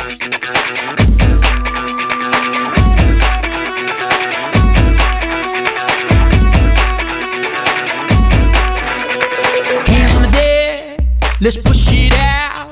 Let's push it out,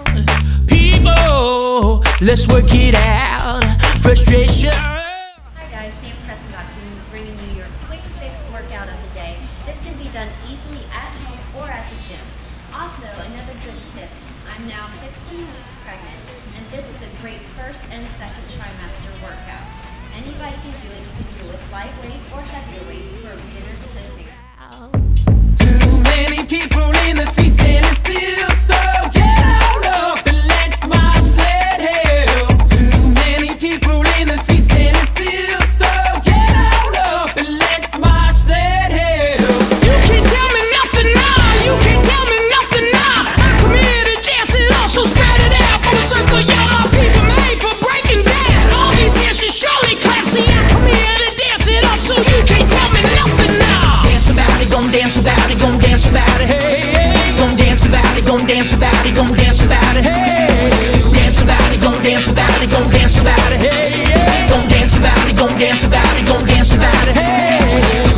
people. Let's work it out. Frustration. Hi guys, Sam Prestonbach bringing you your quick fix workout of the day. This can be done easily at home or at the gym. Also, another good tip, I'm now 15 weeks pregnant, and this is a great first and second trimester workout. Anybody can do it. You can do it with light weights or heavier weights for beginners to advanced. Too many people in the streets standing still, so get on up and let's march that hell. Too many people in the streets standing still, so get on up and let's march that hell. You can't tell me nothing now. You can't tell me nothing now. I come here to dance it all, so spread it out for a circle. Y'all people made for breaking down. All these hands should surely clap. See, I come here to dance it off, so you can't tell me nothing now. Dance about it, gon' dance about it, gon' dance about it, hey. Gon' dance about it, gon' dance about it, gon' dance about it, hey. Dance about it, gon' dance about it, gon' dance about it, hey. Gon' dance about it, gon' dance about it, gon' dance about it, hey.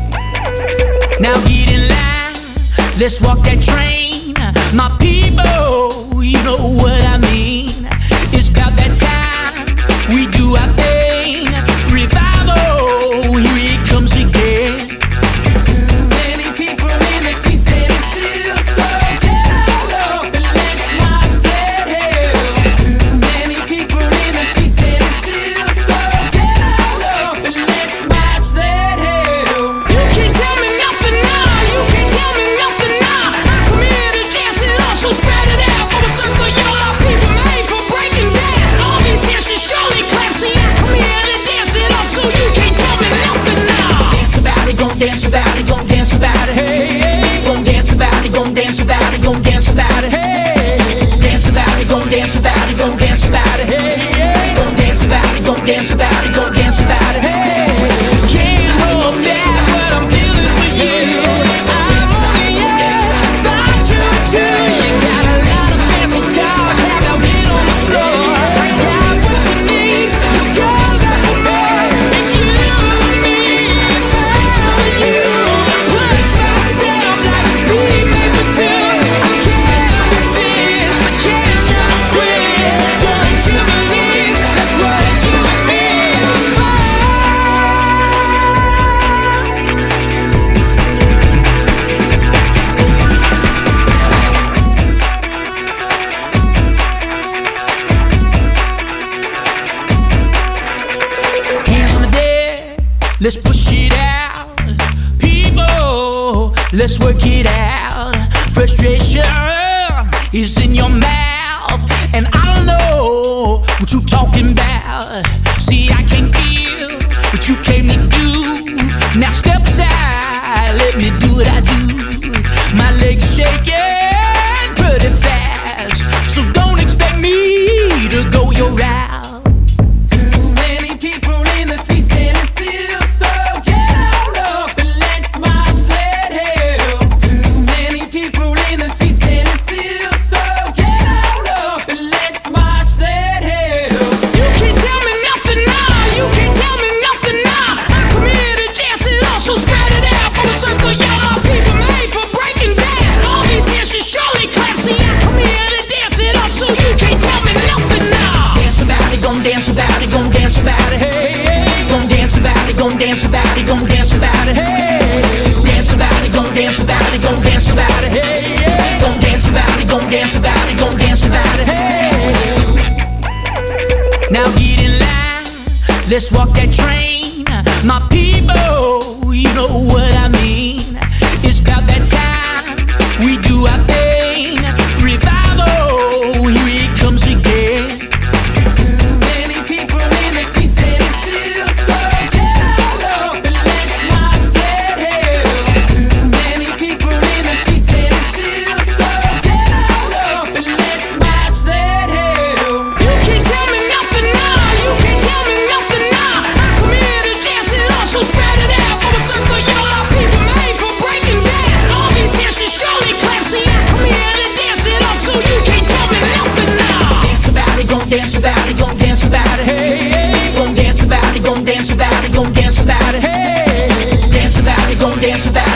Now get in line, let's walk that train. My people, you know what I mean. It's about that time we do our thing. Revival, here it comes again. Too many people in the streets standing still, so get on up and let's march that hell. Too many people in the streets standing still, so get on up and let's march that hell. You can't tell me nothing now. You can't tell me nothing now. I come here to dance it all, so spread it out for a circle. Y'all people made for breaking down. All these hands should surely clap. See, I come here to dance it all, so you can't tell me nothing now. Dance about it, gon' dance about it, gon' dance about it, hey. Gon' dance about it, gon' dance about it, gon' dance about it, hey. Dance about it, gon' dance about it, gon' dance about it, hey. Gon' dance about it, gon' dance about it, gon' dance about it, hey. Can't hold back what I'm feeling for you. I want you, want you too. You got a lot of fancy talk, now get on the floor. Got what you need, you girls are for me. If you want me, if I want you, push ourselves like bees in the tail. I can't resist, I can't quit. Don't you believe that's what you and me are about? Hands on the deck, let's push it out. People, let's work it out. Frustration is in your mouth, and I don't know what you talking about. See, I can feel what you came to do. Now step aside, let me do what I do. My legs shaking pretty fast, so don't expect me to go your route. Too many people in the streets standing still, so get on up and let's march that hell. Too many people in the streets standing still, so get on up and let's march that hell. You can't tell me nothing now. You can't tell me nothing now. I come here to dance it all, so spread it out for a circle. Y'all people made for breaking down. All these hands should surely clap. See, I come here to dance it off, so you can't tell me nothing now. Dance about it, gon' dance about it, gon' dance about it, hey. Gon' dance about it, gon' dance about it, gon' dance about it, hey. Dance about it, gon' dance about it, gon' dance about it, hey. Gon' dance about it, gon' dance about it, gon' dance about it, hey. Now get in line, let's walk that train. My people, you know what I mean. It's about that time we do our thing. Revival, here it comes again. Too many people in the streets standing still, so get on up and let's march that hell. Too many people in the streets standing still, so get on up and let's march that hell. You can't tell me nothing now. You can't tell me nothing now. I come here to dance it all, so gon' dance about it, gon' dance about it, hey. Gon' dance about it, gon' dance about it, gon' dance about it, hey. Dance about it, gon' dance about it.